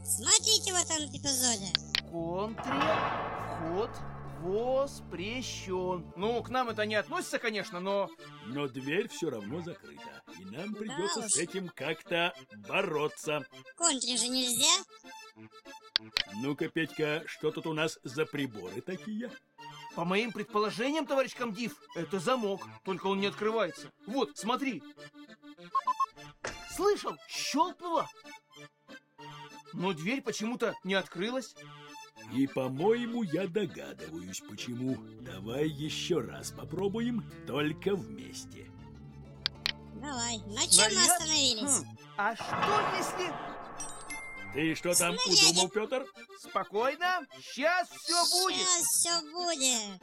Смотрите в этом эпизоде. Контре, вход воспрещен. Ну, к нам это не относится, конечно, но... Но дверь все равно закрыта, и нам придется уж. с этим как-то бороться. Контре же нельзя. Ну-ка, Петька, что тут у нас за приборы такие? По моим предположениям, товарищ комдив, это замок, только он не открывается. Вот, смотри. Слышал? Щелкнуло. Но дверь почему-то не открылась. И, по-моему, я догадываюсь, почему. Давай еще раз попробуем, только вместе. Давай. На чем мы остановились? А что если... Ты что там Снарядик. удумал, Петр? Спокойно, сейчас все будет. Сейчас все будет.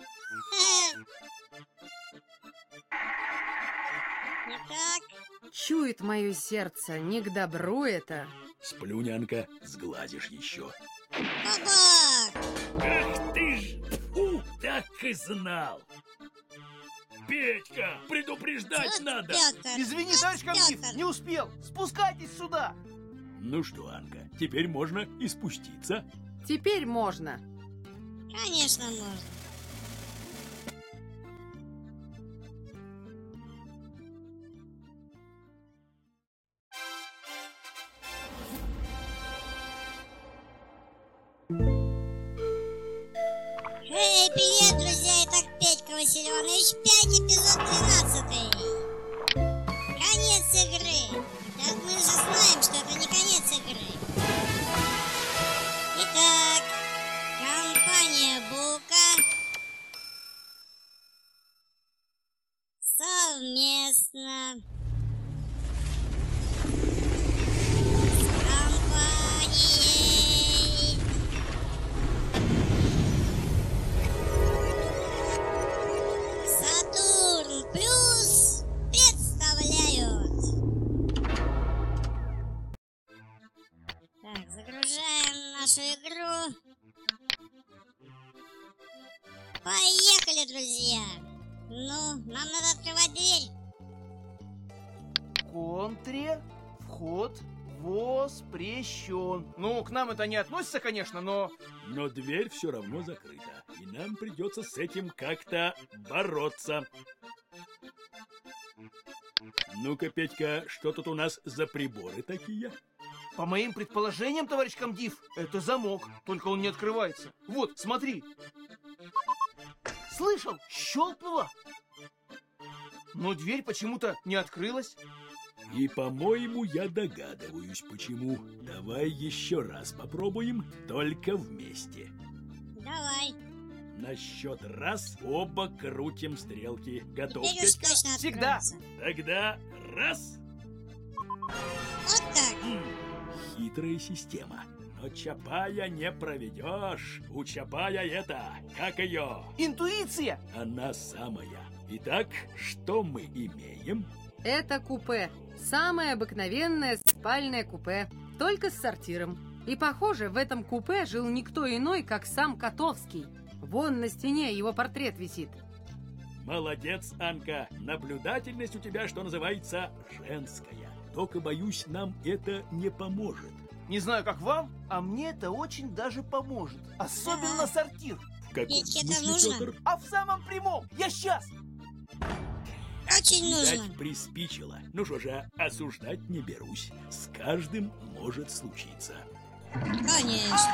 Итак, Чует мое сердце, не к добру это. Сплюнянка, сглазишь еще. бабак! Ах ты ж! Фу, так и знал! Петька, предупреждать Вот надо! Пётр, Извини, вот товарищ комдив, Пётр. не успел. Спускайтесь сюда. Ну что, Анка, теперь можно и спуститься. Теперь можно. Конечно, можно. Эй, привет, друзья! Итак, Петька Василий Иванович, 5, эпизод 13. Конец игры. Так мы же знаем, что это не конец игры. Итак, компания Булка совместно с компанией Сатурн Плюс представляют. Так, загружаем нашу игру. Поехали, друзья. Ну, нам надо открывать дверь. Контре, вход воспрещен. Ну, к нам это не относится, конечно, но... Но дверь все равно закрыта, и нам придется с этим как-то бороться. Ну-ка, Петька, что тут у нас за приборы такие? По моим предположениям, товарищ комдив, это замок, только он не открывается. Вот, смотри. Слышал? Щелкнуло. Но дверь почему-то не открылась. И, по-моему, я догадываюсь, почему. Давай еще раз попробуем, только вместе. Давай. На счет раз оба крутим стрелки. Готов, Теперь уж Петька? точно Всегда. откроется. Тогда раз. Вот так. Хитрая система. Но Чапая не проведешь. У Чапая это, как ее? Интуиция. Она самая. Итак, что мы имеем? Это купе. Самое обыкновенное спальное купе. Только с сортиром. И, похоже, в этом купе жил никто иной, как сам Котовский. Вон на стене его портрет висит. Молодец, Анка. Наблюдательность у тебя, что называется, женская. Только, боюсь, нам это не поможет. Не знаю, как вам, а мне это очень даже поможет. Особенно сортир. В каком Петьке это смысле, нужно? Петр? А в самом прямом. Я сейчас. Очень Видать, нужно. приспичило. Ну что же, осуждать не берусь. С каждым может случиться. Конечно.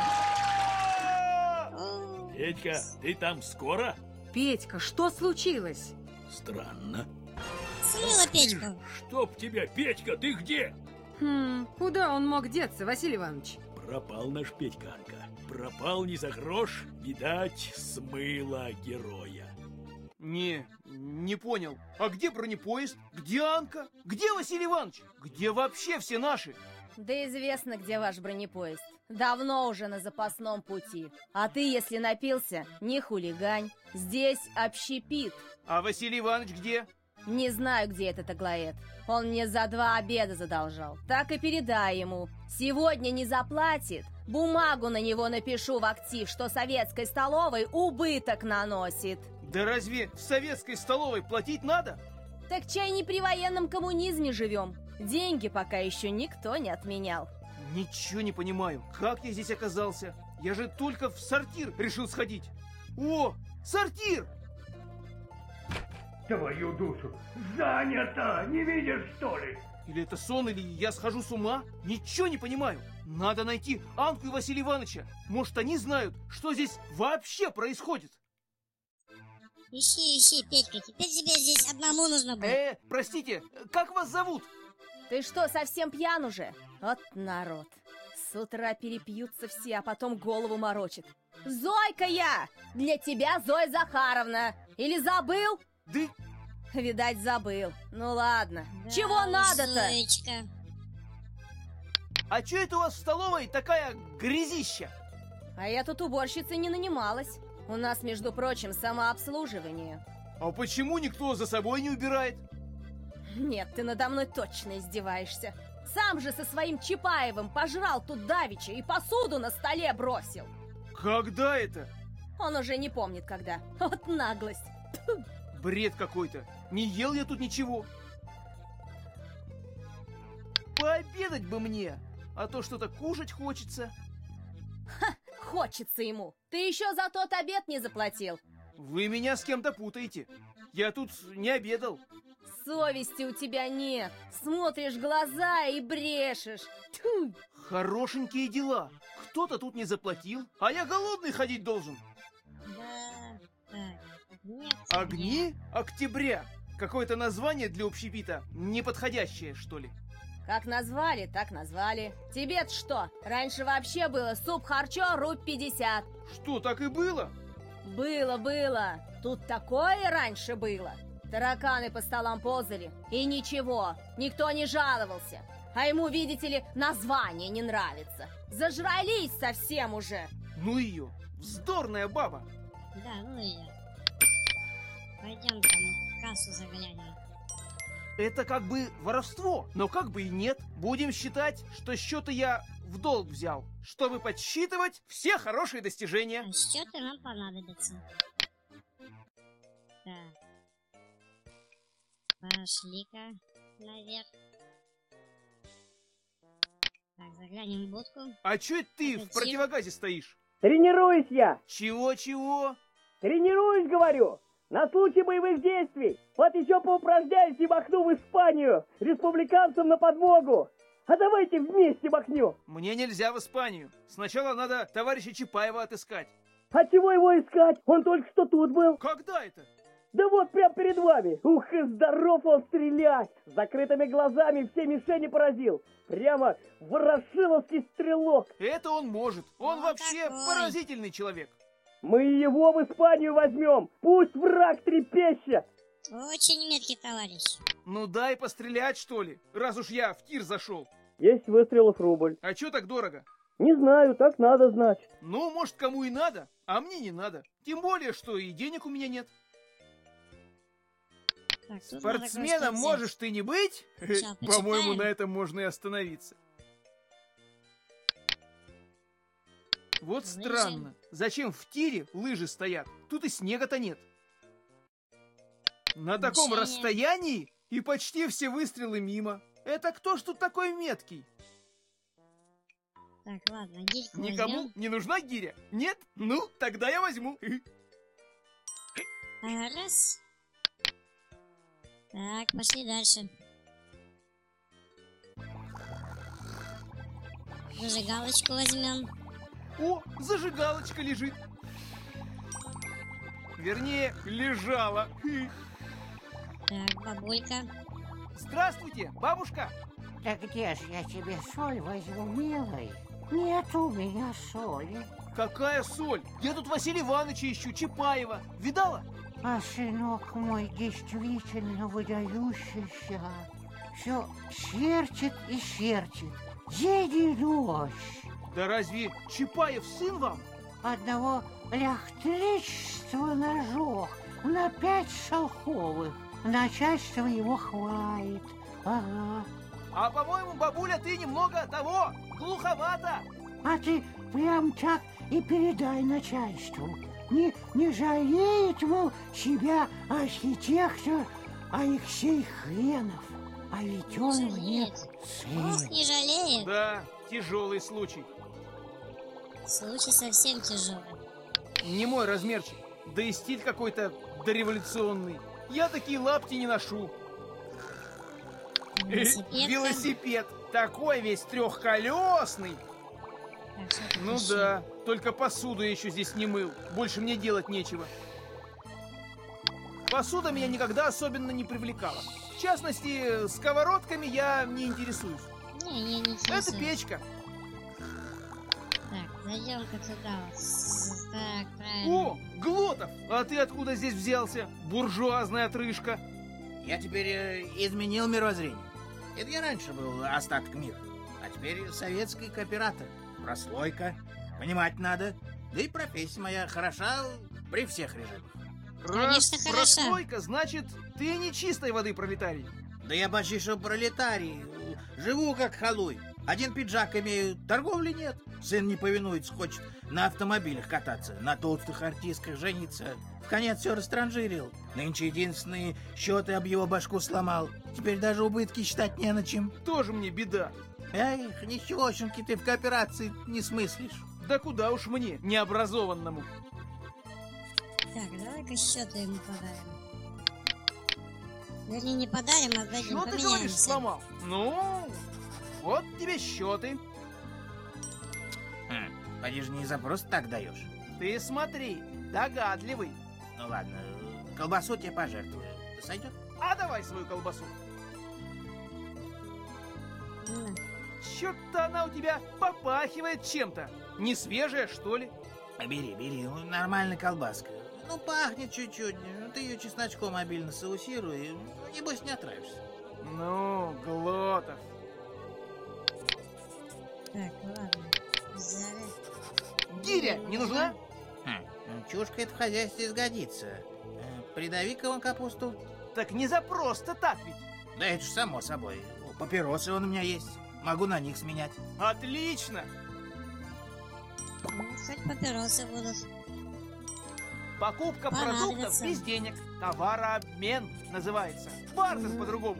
О, Петька, ты там скоро? Петька, что случилось? Странно. смыла печку. Чтоб тебя, Петька, ты где? Куда он мог деться, Василий Иванович? Пропал наш Петька, Анка. Пропал не за грош, видать, смыло героя. Не понял. А где бронепоезд? Где Анка? Где Василий Иванович? Где вообще все наши? Да известно, где ваш бронепоезд. Давно уже на запасном пути. А ты, если напился, не хулигань. Здесь общепит. А Василий Иванович где? Не знаю, где этот Аглоед. Он мне за 2 обеда задолжал. Так и передай ему. Сегодня не заплатит. Бумагу на него напишу в актив, что советской столовой убыток наносит. Да разве в советской столовой платить надо? Так чай не при военном коммунизме живем. Деньги пока еще никто не отменял. Ничего не понимаю, как я здесь оказался? Я же только в сортир решил сходить. О, сортир! Твою душу! Занято! Не видишь, что ли? Или это сон, или я схожу с ума? Ничего не понимаю. Надо найти Анку и Василия Ивановича. Может, они знают, что здесь вообще происходит? Ищи, Петька, теперь тебе здесь одному нужно будет. Простите, как вас зовут? Ты что, совсем пьян уже? Вот народ. С утра перепьются все, а потом голову морочит. Зойка я! Для тебя Зоя Захаровна. Или забыл? Да Видать, забыл. Ну ладно. Да Чего уж, надо-то? Зоечка. а что это у вас в столовой такая грязища? А я тут уборщицей не нанималась. У нас, между прочим, самообслуживание. А почему никто за собой не убирает? Нет, ты надо мной точно издеваешься. Сам же со своим Чапаевым пожрал тут давеча и посуду на столе бросил. Когда это? Он уже не помнит, когда. Вот наглость. Бред какой-то. Не ел я тут ничего. Пообедать бы мне, а то что-то кушать хочется. Хочется ему. Ты еще за тот обед не заплатил. Вы меня с кем-то путаете. Я тут не обедал. Совести у тебя нет. Смотришь в глаза и брешешь. Тьфу. Хорошенькие дела. Кто-то тут не заплатил, а я голодный ходить должен. Да, так, нет. Огни октября. Какое-то название для общепита неподходящее, что ли. Как назвали, так назвали. Тебе-то что? Раньше вообще было суп-харчо рубь 50. Что, так и было? Было. Тут такое раньше было. Тараканы по столам ползали. И ничего, никто не жаловался. А ему, видите ли, название не нравится. Зажрались совсем уже. Ну ее, вздорная баба. Да, ну и я. Пойдем там в кассу заглянем. Это как бы воровство, но как бы и нет. Будем считать, что счеты я в долг взял, чтобы подсчитывать все хорошие достижения. А счеты нам понадобятся. Так. Пошли-ка наверх. Так, заглянем в будку. А чё это ты в противогазе стоишь? Тренируюсь я! Чего-чего? Тренируюсь, говорю! На случай боевых действий! Вот еще поупражняюсь и махну в Испанию! Республиканцам на подмогу! А давайте вместе махнем! Мне нельзя в Испанию. Сначала надо товарища Чапаева отыскать. А чего его искать? Он только что тут был! Когда это? Да вот прям перед вами! Ух, и здоров он стрелять! С закрытыми глазами все мишени поразил! Прямо ворошиловский стрелок! Это он может. Он Вот вообще такой. поразительный человек. Мы его в Испанию возьмем! Пусть враг трепещет! Очень меткий товарищ. Ну дай пострелять, что ли, раз уж я в тир зашел. 10 выстрелов рубль. А чё так дорого? Не знаю, так надо, значит. Ну, может, кому и надо, а мне не надо. Тем более, что и денег у меня нет. Так, тут надо Спортсменом кое-что взять. можешь ты не быть? Ща, По-моему, почитаем. на этом можно и остановиться. Вот Лыжи. странно. Зачем в тире лыжи стоят? Тут и снега-то нет. На таком Мишени. расстоянии и почти все выстрелы мимо. Это кто ж тут такой меткий? Так, ладно, гильку Никому возьмем. не нужна гиря? Нет? Ну, тогда я возьму. Раз. Так, пошли дальше. Зажигалочку возьмем. О, зажигалочка лежит. Вернее, лежала. Так, бабулька. Здравствуйте, бабушка. Да где ж я тебе соль возьму, милый? Нет у меня соли. Какая соль? Я тут Василия Ивановича ищу, Чапаева. Видала? А сынок мой действительно выдающийся. Все серчит и серчит. День и ночь. Да разве Чапаев сын вам? Одного ляхтричества ножок на 5 шелковых. Начальство его хвалит. Ага. А по-моему, бабуля, ты немного того, глуховато. А ты прям так и передай начальству. Не жалеет, мол, себя архитектор Алексей Хренов. А ведь он мне Жалеет. Ох, сын. не жалеет. Да, тяжелый случай. Случай совсем тяжелый. Не мой размерчик. Да и стиль какой-то дореволюционный. Я такие лапти не ношу. Велосипед. Велосипед. Такой весь трехколесный. Так, что тут Ну еще? да, только посуду я еще здесь не мыл. Больше мне делать нечего. Посуда меня никогда особенно не привлекала. В частности, сковородками я не интересуюсь. Не Это интересует. печка. Так, зайдем-ка туда вот. Так, правильно. О, Глотов! А ты откуда здесь взялся? Буржуазная отрыжка. Я теперь изменил мировоззрение. Это я раньше был остаток мира, а теперь советский кооператор. Прослойка, понимать надо. Да и профессия моя хороша при всех режимах. Конечно, хороша. Прослойка, значит, ты не чистой воды пролетарий. Да я почти что пролетарий. Живу как халуй. Один пиджак имею, торговли нет. Сын не повинуется, хочет на автомобилях кататься, на толстых артистках жениться. В конец все растранжирил. Нынче единственные счеты об его башку сломал. Теперь даже убытки считать не на чем. Тоже мне беда. Эх, ничегошеньки ты в кооперации не смыслишь. Да куда уж мне, необразованному. Так, давай-ка счеты ему подарим. Вернее, не подарим, а дадим, Что ты говоришь, поменяемся. сломал? Ну, вот тебе счеты. Поди же не за просто так даешь. Ты смотри, догадливый. Ну ладно, колбасу тебе пожертвую. Сойдет? А давай свою колбасу. На. Чё-то она у тебя попахивает чем-то. Не свежая, что ли? Бери, бери, ну, нормальная колбаска. Ну, пахнет чуть-чуть. Ты ее чесночком обильно соусируй. Ну, небось, не отравишься. Ну, Глотов. Так, ладно. Взяли. Гиря не нужна? Чушка это в хозяйстве сгодится. Придави-ка вон капусту. Так не за просто так ведь. Да это ж само собой. Папиросы вон у меня есть. Могу на них сменять. Отлично. Ну, хоть папиросы будут. Покупка Понадобится. продуктов без денег. Товарообмен называется. Бартер по-другому.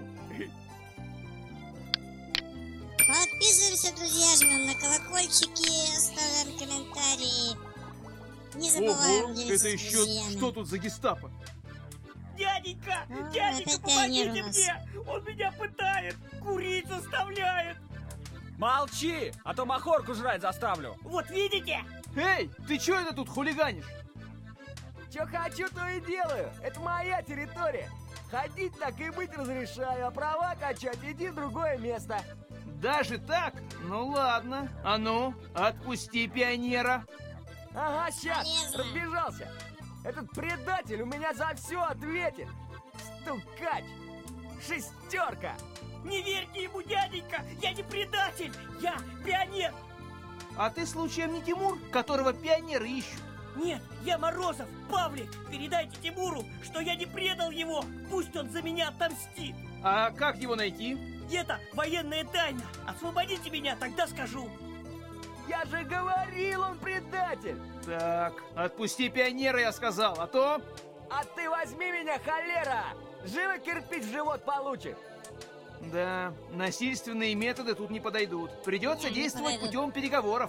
Подписываемся, друзья, жмем на колокольчики, ставим комментарии. Не забываем Ого, делиться это с еще друзьями. что тут за гестапо? Дяденька, А, дяденька, опять пионер помогите у нас. мне! Он меня пытает, курить заставляет! Молчи, а то махорку жрать заставлю. Вот видите? Эй, ты чё это тут хулиганишь? Чё хочу, то и делаю. Это моя территория. Ходить так и быть разрешаю, а права качать иди в другое место. Даже так? Ну ладно. А ну, отпусти пионера. Ага, сейчас, Полезно. разбежался. Этот предатель у меня за все ответит. Стукач. Шестерка. Не верьте ему, дяденька! Я не предатель! Я пионер! А ты случаем не Тимур, которого пионеры ищут? Нет, я Морозов, Павлик! Передайте Тимуру, что я не предал его! Пусть он за меня отомстит! А как его найти? Это военная тайна! Освободите меня, тогда скажу! Я же говорил, он предатель. Так, отпусти пионера, я сказал, а то... А ты возьми меня, холера. Живо кирпич в живот получишь. Да, насильственные методы тут не подойдут. Придется Не действовать подойдут. путем переговоров.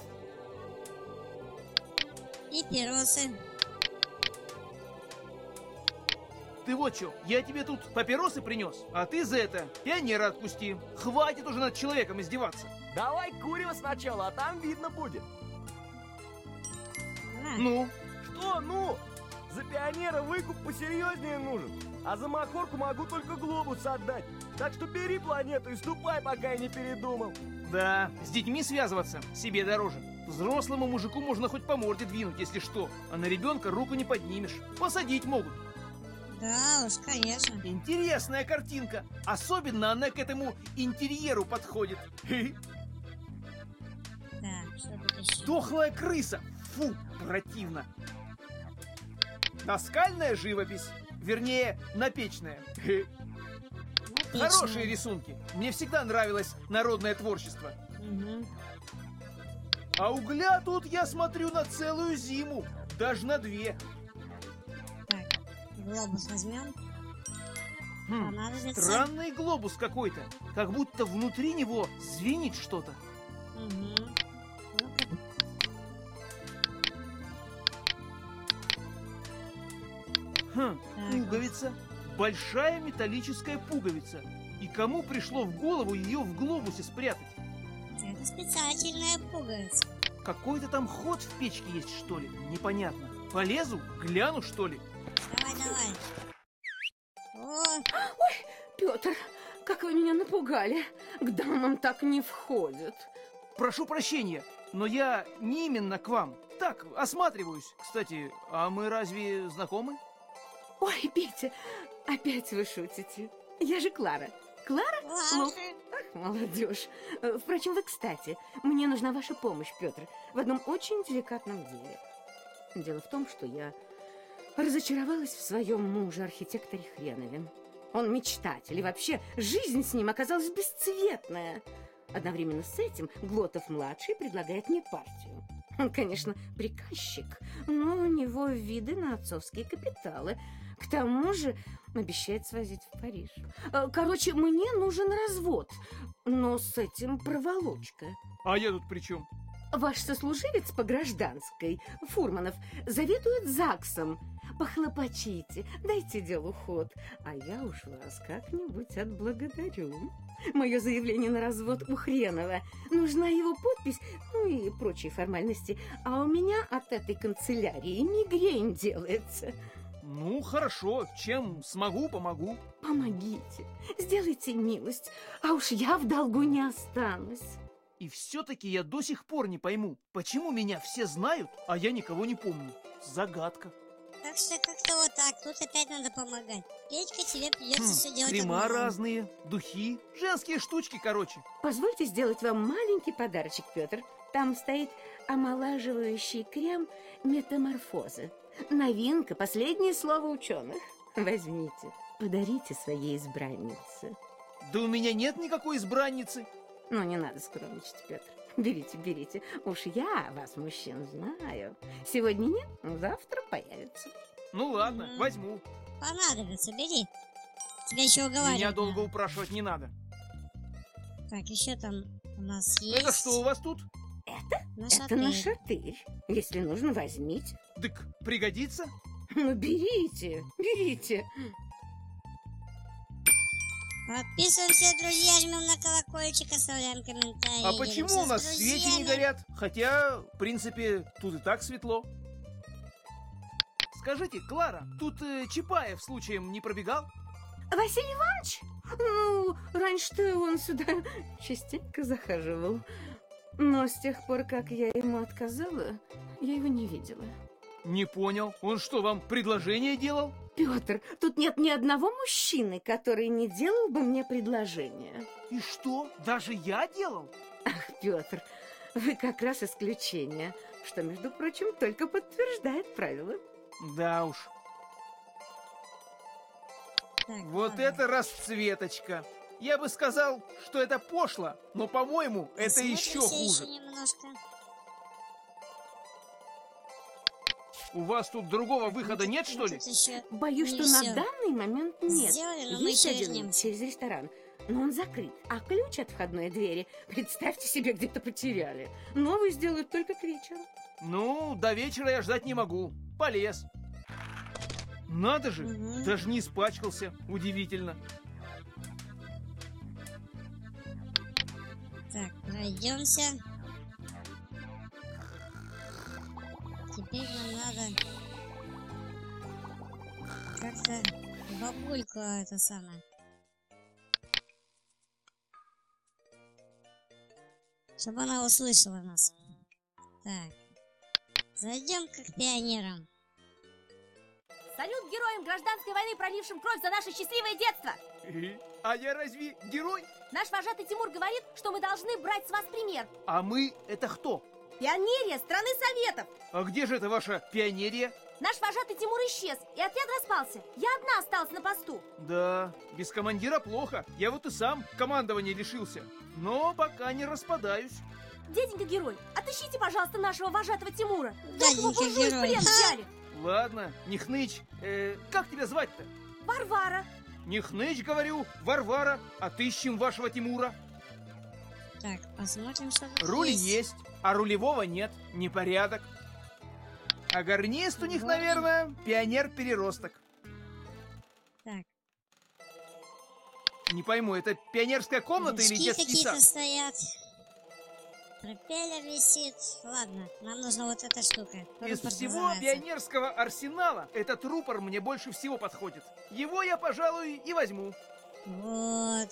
И пиросы. Ты вот что, я тебе тут папиросы принес, а ты за это пионера отпусти. Хватит уже над человеком издеваться. Давай курево сначала, а там видно будет. На. Ну, Что, ну? За пионера выкуп посерьезнее нужен. А за махорку могу только глобус отдать. Так что бери планету и ступай, пока я не передумал. да, с детьми связываться себе дороже. Взрослому мужику можно хоть по морде двинуть, если что, а на ребенка руку не поднимешь. Посадить могут. Да уж, конечно. Интересная картинка. Особенно она к этому интерьеру подходит. Так, что тут еще? Дохлая крыса. Фу, противно. Наскальная живопись. Вернее, напечная. Отлично. Хорошие рисунки. Мне всегда нравилось народное творчество. Мгм. А угля тут, я смотрю, на целую зиму. Даже на 2. Так, глобус возьмем. Хм, Понадобится. странный глобус какой-то. Как будто внутри него звенит что-то. Угу. Ну-ка. Хм, Так. пуговица. Большая металлическая пуговица. И кому пришло в голову ее в глобусе спрятать? Это специальная пуговица. Какой-то там ход в печке есть, что ли? Непонятно. Полезу, гляну, что ли? Давай, давай. О, Петр, как вы меня напугали. К дамам так не входят. Прошу прощения, но я не именно к вам. Так, осматриваюсь. Кстати, а мы разве знакомы? Ой, Петя, опять вы шутите. Я же Клара. Клара? Клара. Ах, молодежь. Впрочем, вы кстати. Мне нужна ваша помощь, Петр, в одном очень деликатном деле. Дело в том, что я разочаровалась в своем муже, архитекторе Хренове. Он мечтатель, и вообще жизнь с ним оказалась бесцветная. Одновременно с этим Глотов-младший предлагает мне партию. Он, конечно, приказчик, но у него виды на отцовские капиталы. К тому же обещает свозить в Париж. Короче, мне нужен развод, но с этим проволочка. А я тут при чем? Ваш сослуживец по гражданской, Фурманов, заведует ЗАГСом. Похлопочите, дайте делу ход, а я уж вас как-нибудь отблагодарю. Мое заявление на развод у Хренова. Нужна его подпись, ну и прочие формальности. А у меня от этой канцелярии мигрень делается. Ну, хорошо, чем смогу, помогу. Помогите, сделайте милость, а уж я в долгу не останусь. И все-таки я до сих пор не пойму, почему меня все знают, а я никого не помню. Загадка. так что как-то вот так. Тут опять надо помогать. Петька, тебе придется все делать Крема одному. разные, духи, женские штучки, короче. Позвольте сделать вам маленький подарочек, Петр. Там стоит омолаживающий крем «Метаморфоза». Новинка, последнее слово ученых. Возьмите, подарите своей избраннице. Да у меня нет никакой избранницы. Ну, не надо скромничать, Петр. Берите, берите. Уж я вас, мужчин, знаю. Сегодня нет, завтра появится. Ну ладно, возьму. Понадобится, бери. Тебя еще уговаривать. Меня долго упрашивать не надо. Так, еще там у нас есть. Это что у вас тут? Это нашатырь. Если нужно, возьмите. Дык, пригодится? Ну, берите, берите. Подписываемся, друзья, жмем на колокольчик, оставляем комментарии. А почему делимся у нас с свечи не друзьями. горят? Хотя, в принципе, тут и так светло. Скажите, Клара, тут Чапаев случаем не пробегал? Василий Иванович? Ну, раньше-то он сюда частенько захаживал. Но с тех пор, как я ему отказала, я его не видела. Не понял. Он что, вам предложение делал? Петр, тут нет ни одного мужчины, который не делал бы мне предложение. И что? Даже я делал? Ах, Петр, вы как раз исключение, что, между прочим, только подтверждает правило. Да уж. Так, Вот ладно. это расцветочка. Я бы сказал, что это пошло, но, по-моему, это еще Смотримся хуже. еще немножко. У вас тут другого выхода нет, что ли? Тут еще Боюсь, не что на всё данный момент нет. сделали, но мы Есть еще один вернемся. через ресторан, но он закрыт. А ключ от входной двери, представьте себе, где-то потеряли. Новый сделают только к вечеру. Ну, до вечера я ждать не могу. Полез. Надо же, Мгм. даже не испачкался. Удивительно. Так, пройдемся. Теперь нам надо как-то бабульку это самое. Чтобы она услышала нас. Так. Зайдем к пионерам. Салют героям гражданской войны, пролившим кровь за наше счастливое детство! А я разве герой? Наш вожатый Тимур говорит, что мы должны брать с вас пример. А мы это кто? Пионерия страны Советов! А где же это ваша пионерия? Наш вожатый Тимур исчез, и отряд распался. Я одна осталась на посту. Да, без командира плохо. Я вот и сам командования лишился. Но пока не распадаюсь. Дяденька герой, отыщите, пожалуйста, нашего вожатого Тимура. Дяденька Только его буржуи в герой. плен взяли. Ладно, не хнычь. Как тебя звать-то? Варвара. Не хнычь, говорю, Варвара. Отыщем вашего Тимура. Так, посмотрим, что тут Руль есть, а рулевого нет. Непорядок. А гарнист у них, Вот. наверное, пионер-переросток. Так, Не пойму, это пионерская комната или ручки детский какие-то сад? стоят. Пропеллер висит. Ладно, нам нужна вот эта штука. Из Рупор всего называется. пионерского арсенала этот рупор мне больше всего подходит. Его я, пожалуй, и возьму. Вот.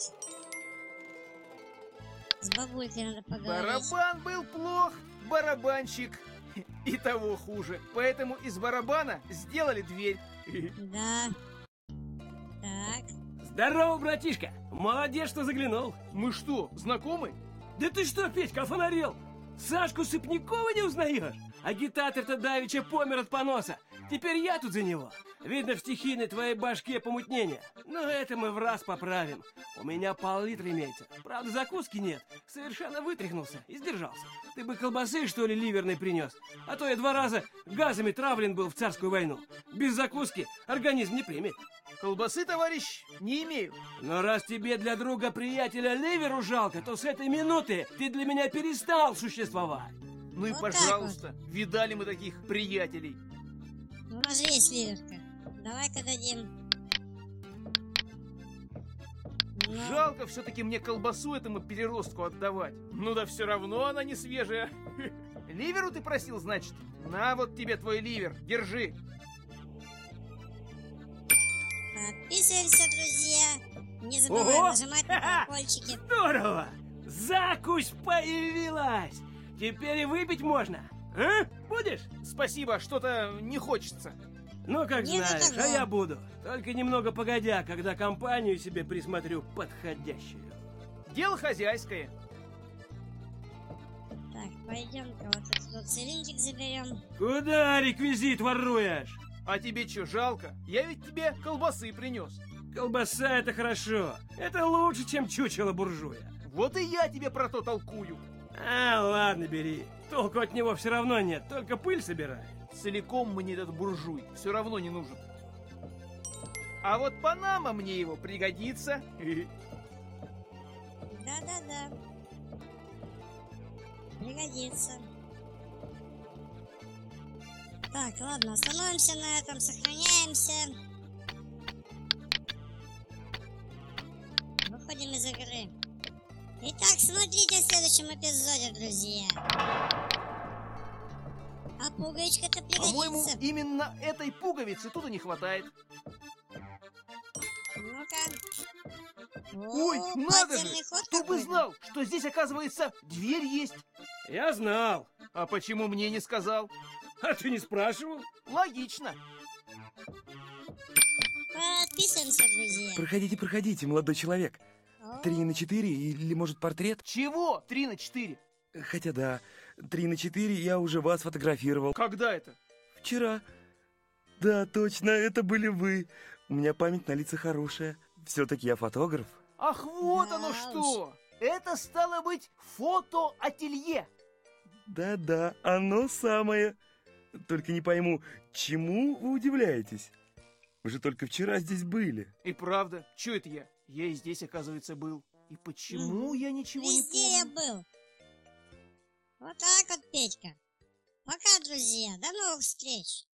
С бабулькой надо поговорить. Барабан был плох, барабанщик и того хуже. Поэтому из барабана сделали дверь. Да. Так. Здорово, братишка! Молодец, что заглянул. Мы что, знакомы? Да ты что, Петька, офонарел? Сашку Сыпнякова не узнаешь? Агитатор-то давеча помер от поноса. Теперь я тут за него. Видно, в стихийной твоей башке помутнение. Но это мы в раз поправим. У меня пол-литра имеется. Правда, закуски нет. Совершенно вытряхнулся и сдержался. Ты бы колбасы, что ли, ливерной принес? А то я 2 раза газами травлен был в царскую войну. Без закуски организм не примет. Колбасы, товарищ, не имею. Но раз тебе для друга-приятеля ливеру жалко, то с этой минуты ты для меня перестал существовать. Ну и Вот так пожалуйста, видали мы таких приятелей. У нас же есть ливерка. Давай-ка дадим. Ну, Жалко все-таки мне колбасу этому переростку отдавать. Ну да все равно она не свежая. Ливеру ты просил, значит? На вот тебе твой ливер, держи. подписываемся, друзья. Не забываем Ого! нажимать на колокольчики. Здорово! Закусь появилась! Теперь и выпить можно. А? Будешь? Спасибо, что-то не хочется. Ну, как Не до знаешь, того. а я буду. Только немного погодя, когда компанию себе присмотрю подходящую. Дело хозяйское. Так, пойдем-ка вот этот вот цилиндрик заберем. Куда реквизит воруешь? А тебе что, жалко? Я ведь тебе колбасы принес. Колбаса — это хорошо. Это лучше, чем чучело буржуя. Вот и я тебе про то толкую. А, ладно, бери. Толку от него все равно нет, только пыль собирает. Целиком мне этот буржуй все равно не нужен. А вот Панама мне его пригодится. Да-да-да. Пригодится. Так, ладно, остановимся на этом, сохраняемся. Выходим из игры. Итак, смотрите в следующем эпизоде, друзья. А пуговичка-то По-моему, пригодится. именно этой пуговицы тут и не хватает. Ну-ка. Ой, О, надо же! подземный ход Кто бы какой-то. знал, что здесь, оказывается, дверь есть. Я знал. А почему мне не сказал? А ты не спрашивал? Логично. Подписываемся, друзья. Проходите, проходите, молодой человек. О, 3×4 или, может, портрет? Чего? 3×4. Хотя да, 3×4 я уже вас фотографировал. Когда это? Вчера. Да, точно, это были вы. У меня память на лица хорошая. Все-таки я фотограф. Ах, вот Да оно уж. что! Это стало быть фотоателье. Да-да, оно самое. Только не пойму, чему вы удивляетесь? Вы же только вчера здесь были. И правда, что это я? Я и здесь, оказывается, был. И почему я ничего не Везде я помню? был. Вот так вот, Петька. Пока, друзья. До новых встреч.